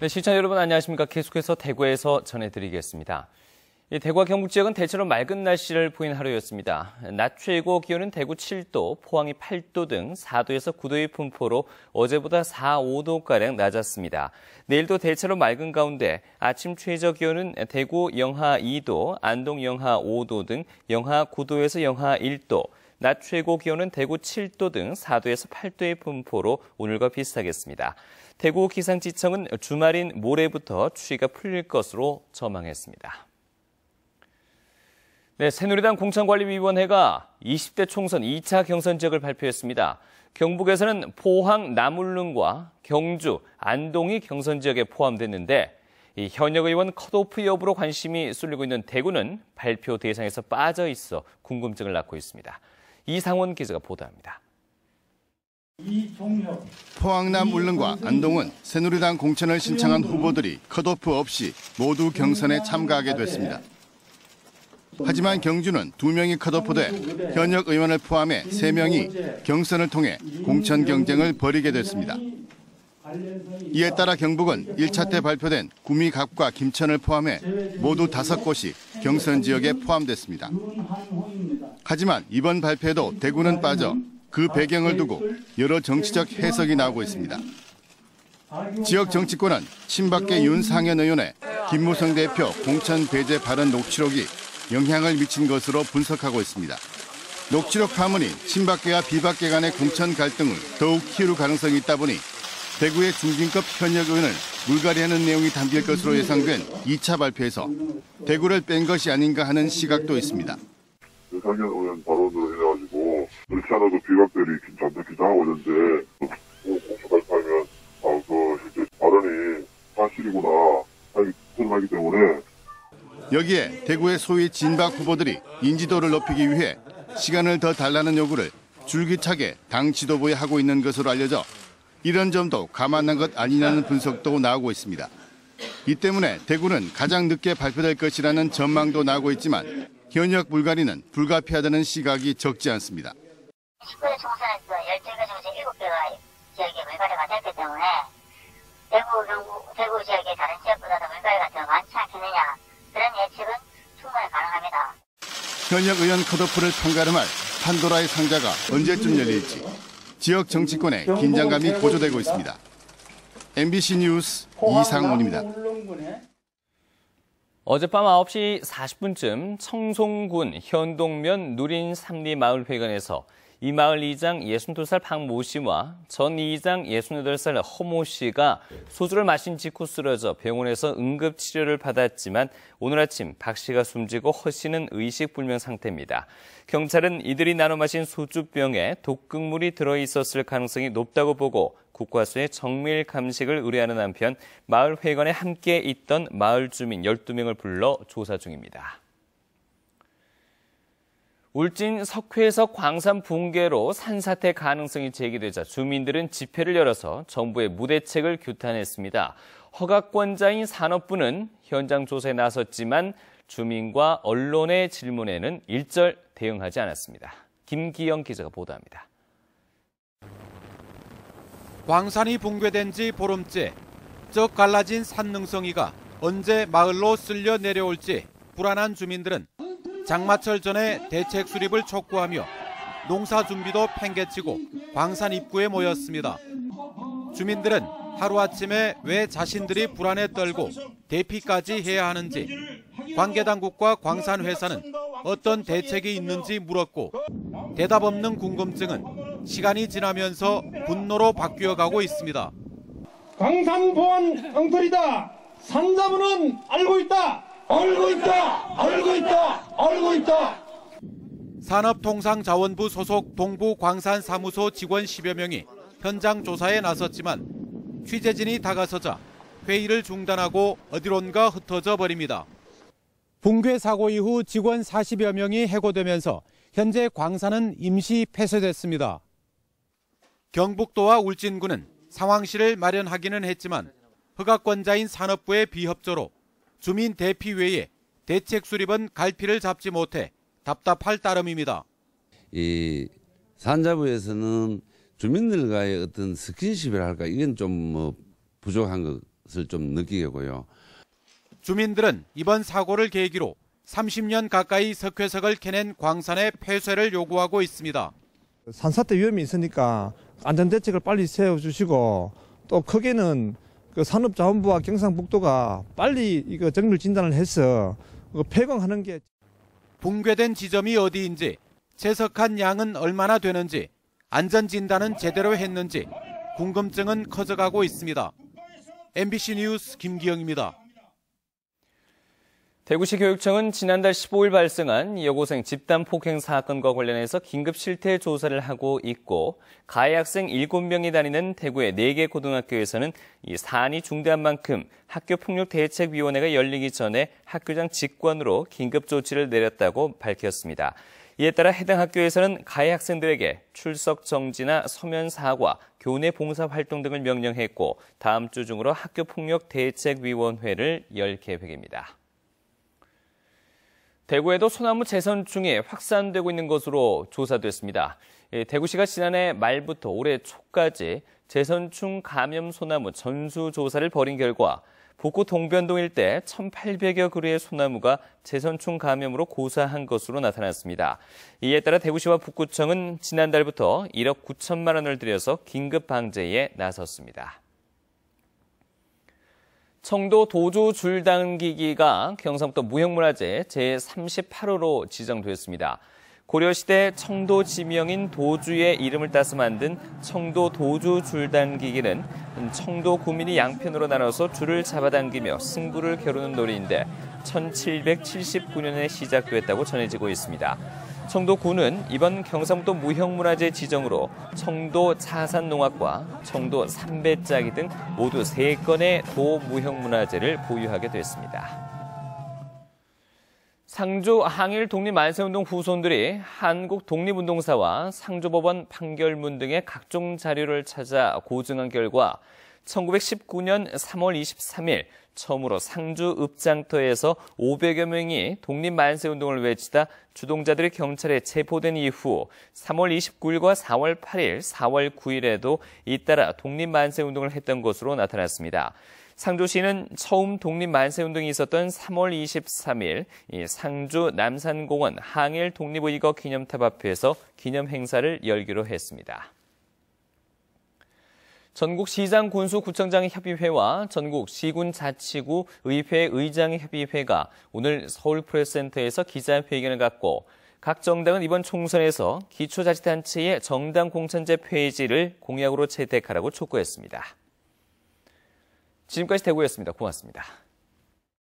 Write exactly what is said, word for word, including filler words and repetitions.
네, 시청자 여러분 안녕하십니까. 계속해서 대구에서 전해드리겠습니다. 대구와 경북 지역은 대체로 맑은 날씨를 보인 하루였습니다. 낮 최고 기온은 대구 칠 도, 포항이 팔 도 등 사 도에서 구 도의 분포로 어제보다 사, 오 도가량 낮았습니다. 내일도 대체로 맑은 가운데 아침 최저 기온은 대구 영하 이 도, 안동 영하 오 도 등 영하 구 도에서 영하 일 도, 낮 최고 기온은 대구 칠 도 등 사 도에서 팔 도의 분포로 오늘과 비슷하겠습니다. 대구 기상지청은 주말인 모레부터 추위가 풀릴 것으로 전망했습니다. 네, 새누리당 공천관리위원회가 이십 대 총선 이 차 경선 지역을 발표했습니다. 경북에서는 포항 남울릉과 경주, 안동이 경선 지역에 포함됐는데 이 현역 의원 컷오프 여부로 관심이 쏠리고 있는 대구는 발표 대상에서 빠져 있어 궁금증을 낳고 있습니다. 이상원 기자가 보도합니다. 포항남 울릉과 안동은 새누리당 공천을 신청한 후보들이 컷오프 없이 모두 경선에 참가하게 됐습니다. 하지만 경주는 두 명이 컷오프돼 현역 의원을 포함해 세 명이 경선을 통해 공천 경쟁을 벌이게 됐습니다. 이에 따라 경북은 일 차 때 발표된 구미, 갑과 김천을 포함해 모두 다섯 곳이 경선 지역에 포함됐습니다. 하지만 이번 발표에도 대구는 빠져 그 배경을 두고 여러 정치적 해석이 나오고 있습니다. 지역 정치권은 친박계 윤상현 의원의 김무성 대표 공천 배제 발언 녹취록이 영향을 미친 것으로 분석하고 있습니다. 녹취록 파문이 친박계와 비박계 간의 공천 갈등을 더욱 키울 가능성이 있다 보니 대구의 중진급 현역 의원을 물갈이하는 내용이 담길 것으로 예상된 이 차 발표에서 대구를 뺀 것이 아닌가 하는 시각도 있습니다. 윤상현 의원 발언으로 인해가지고 그렇지 않아도 비박들이 잔뜩 기장하고 있는데 공천 발표하면 아, 그 실제 발언이 사실이구나 하기 드러나기 때문에 여기에 대구의 소위 진박 후보들이 인지도를 높이기 위해 시간을 더 달라는 요구를 줄기차게 당 지도부에 하고 있는 것으로 알려져 이런 점도 감안한 것 아니냐는 분석도 나오고 있습니다. 이 때문에 대구는 가장 늦게 발표될 것이라는 전망도 나오고 있지만 현역 물갈이는 불가피하다는 시각이 적지 않습니다. 십구 대 총선에서 열두 개 중에서 일곱 개가 지역에 물갈이가 됐기 때문에 대구, 경북, 대구 지역의 다른 지역보다도 물갈이가 더 많지 않겠느냐 그런 예측은 충분히 가능합니다. 현역 의원 컷오프를 판가름할 판도라의 상자가 언제쯤 열릴지 지역 정치권에 긴장감이 고조되고 있습니다. 엠비씨 뉴스 이상훈입니다. 어젯밤 아홉 시 사십 분쯤 청송군 현동면 누린 삼리마을회관에서 이 마을 이장 예순두 살 박모 씨와 전 이장 예순여덟 살 허모 씨가 소주를 마신 직후 쓰러져 병원에서 응급치료를 받았지만 오늘 아침 박 씨가 숨지고 허 씨는 의식불명 상태입니다. 경찰은 이들이 나눠 마신 소주병에 독극물이 들어있었을 가능성이 높다고 보고 국과수의 정밀 감식을 의뢰하는 한편 마을 회관에 함께 있던 마을 주민 열두 명을 불러 조사 중입니다. 울진 석회에서 광산 붕괴로 산사태 가능성이 제기되자 주민들은 집회를 열어서 정부의 무대책을 규탄했습니다. 허가권자인 산업부는 현장 조사에 나섰지만 주민과 언론의 질문에는 일절 대응하지 않았습니다. 김기영 기자가 보도합니다. 광산이 붕괴된 지 보름째, 쩍 갈라진 산능성이가 언제 마을로 쓸려 내려올지 불안한 주민들은 장마철 전에 대책 수립을 촉구하며 농사 준비도 팽개치고 광산 입구에 모였습니다. 주민들은 하루아침에 왜 자신들이 불안에 떨고 대피까지 해야 하는지, 관계당국과 광산회사는 어떤 대책이 있는지 물었고 대답 없는 궁금증은 시간이 지나면서 분노로 바뀌어가고 있습니다. 광산보안 엉터리다. 산자부는 알고 있다. 알고 있다. 알고 있다. 알고 있다. 산업통상자원부 소속 동부광산사무소 직원 십여 명이 현장 조사에 나섰지만 취재진이 다가서자 회의를 중단하고 어디론가 흩어져 버립니다. 붕괴 사고 이후 직원 사십여 명이 해고되면서 현재 광산은 임시 폐쇄됐습니다. 경북도와 울진군은 상황실을 마련하기는 했지만 허가권자인 산업부의 비협조로 주민 대피 외에 대책 수립은 갈피를 잡지 못해 답답할 따름입니다. 이 산자부에서는 주민들과의 어떤 스킨십을 할까 이건 좀 뭐 부족한 것 것을 좀 느끼고요. 주민들은 이번 사고를 계기로 삼십 년 가까이 석회석을 캐낸 광산의 폐쇄를 요구하고 있습니다. 산사태 위험이 있으니까 안전대책을 빨리 세워주시고 또 크게는 그 산업자원부와 경상북도가 빨리 이거 정밀 진단을 해서 폐광하는 게. 붕괴된 지점이 어디인지, 채석한 양은 얼마나 되는지, 안전진단은 제대로 했는지 궁금증은 커져가고 있습니다. 엠비씨 뉴스 김기영입니다. 대구시 교육청은 지난달 십오일 발생한 여고생 집단 폭행 사건과 관련해서 긴급 실태 조사를 하고 있고, 가해 학생 일곱 명이 다니는 대구의 네 개 고등학교에서는 이 사안이 중대한 만큼 학교폭력대책위원회가 열리기 전에 학교장 직권으로 긴급 조치를 내렸다고 밝혔습니다. 이에 따라 해당 학교에서는 가해 학생들에게 출석 정지나 서면 사과, 교내 봉사 활동 등을 명령했고, 다음 주 중으로 학교폭력대책위원회를 열 계획입니다. 대구에도 소나무 재선충이 확산되고 있는 것으로 조사됐습니다. 대구시가 지난해 말부터 올해 초까지 재선충 감염 소나무 전수조사를 벌인 결과 북구 동변동 일대 천팔백여 그루의 소나무가 재선충 감염으로 고사한 것으로 나타났습니다. 이에 따라 대구시와 북구청은 지난달부터 일억 구천만 원을 들여서 긴급 방제에 나섰습니다. 청도 도주 줄당기기가 경상북도 무형문화재 제삼십팔 호로 지정됐습니다. 고려시대 청도 지명인 도주의 이름을 따서 만든 청도 도주 줄당기기는 청도 구민이 양편으로 나눠서 줄을 잡아당기며 승부를 겨루는 놀이인데 천칠백칠십구 년에 시작됐다고 전해지고 있습니다. 청도구는 이번 경상북도 무형문화재 지정으로 청도 자산농악과 청도 삼배짜기 등 모두 세 건의 도무형문화재를 보유하게 됐습니다. 상주 항일 독립만세운동 후손들이 한국 독립운동사와 상주법원 판결문 등의 각종 자료를 찾아 고증한 결과 천구백십구 년 삼월 이십삼일 처음으로 상주 읍장터에서 오백여 명이 독립만세운동을 외치다 주동자들이 경찰에 체포된 이후 삼월 이십구일과 사월 팔일, 사월 구일에도 잇따라 독립만세운동을 했던 것으로 나타났습니다. 상주시는 처음 독립만세운동이 있었던 삼월 이십삼일 상주 남산공원 항일 독립의거 기념탑 앞에서 기념행사를 열기로 했습니다. 전국시장군수구청장협의회와 전국시군자치구 의회 의장협의회가 오늘 서울프레스센터에서 기자회견을 갖고 각 정당은 이번 총선에서 기초자치단체의 정당공천제 폐지를 공약으로 채택하라고 촉구했습니다. 지금까지 대구였습니다. 고맙습니다.